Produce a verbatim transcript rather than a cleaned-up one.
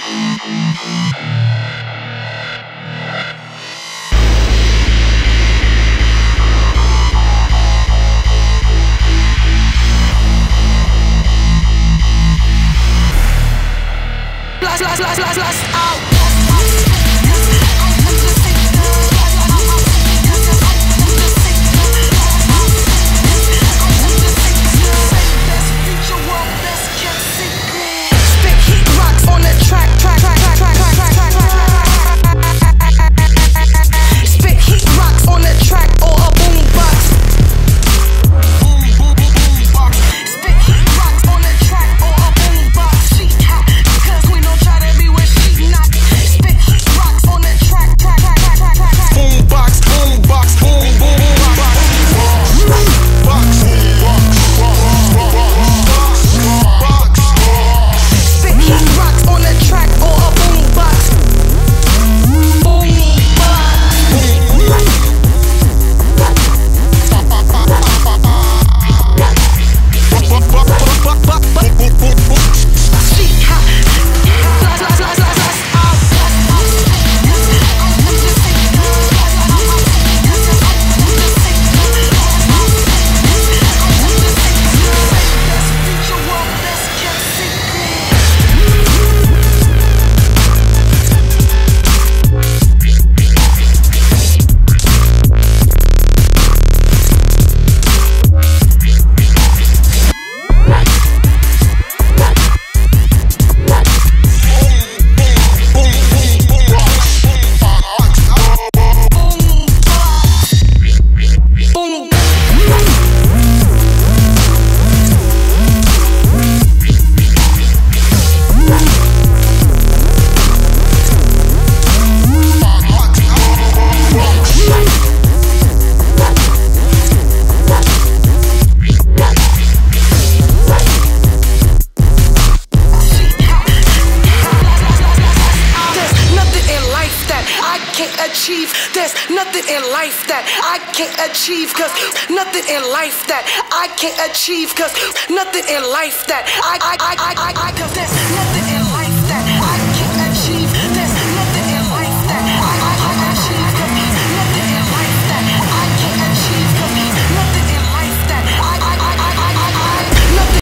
Blast, blast, blast, blast, blast, out. Spit heat rocks on the track, track, track, track, track, track, track, track, track. Spit heat rocks on the track or a boombox. Boom, boom, boom, boombox. Spit heat rocks on the track or a boombox. She hot, cause we don't try to be where she not. Spit heat rocks on the track, track, track, track, track, track, track. Boombox, boombox, boom, boom, box, box, box, Spit heat rocks on the track or a boombox. Achieve. There's nothing in life that I can't achieve, cause nothing in life that I can't achieve, cause nothing in life that I I I I I cause there's nothing in